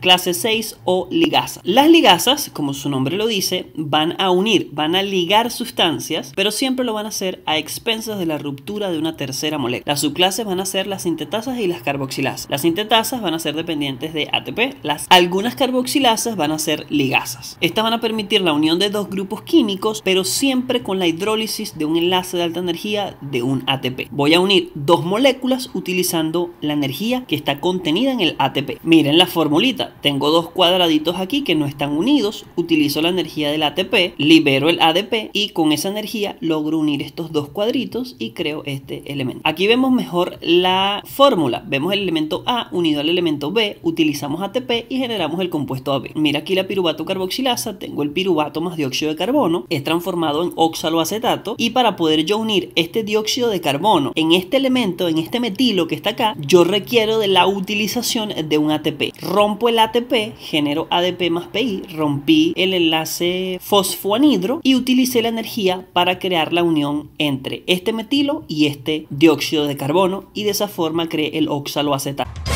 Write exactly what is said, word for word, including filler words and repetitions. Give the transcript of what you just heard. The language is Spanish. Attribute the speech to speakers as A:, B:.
A: clase seis o ligasa. Las ligasas, como su nombre lo dice, van a unir, van a ligar sustancias, pero siempre lo van a hacer a expensas de la ruptura de una tercera molécula. Las subclases van a ser las sintetasas y las carboxilasas. Las sintetasas van a ser dependientes de A T P. Las, algunas carboxilasas van a ser ligasas. Estas van a permitir la unión de dos grupos químicos, pero siempre con la hidrólisis de un enlace de alta energía de un A T P. Voy a unir dos moléculas utilizando la energía que está contenida en el A T P. Miren la formulita. Tengo dos cuadraditos aquí que no están unidos. Utilizo la energía del A T P, libero el A D P y con esa energía logro unir estos dos cuadritos y creo este elemento. Aquí vemos mejor la fórmula. Vemos el elemento A unido al elemento B, utilizamos A T P y generamos el compuesto A B. Mira aquí la piruvato carboxilasa, tengo el piruvato más dióxido de carbono, es transformado en oxaloacetato, y para poder yo unir este dióxido de carbono en este elemento, en este metilo que está acá, yo requiero de la utilización de un A T P. Rompo el A T P, genero A D P más P I, rompí el enlace fosfoanhidro y utilicé la energía para crear la unión entre este metilo y este dióxido de carbono, y de esa forma creé el oxaloacetato.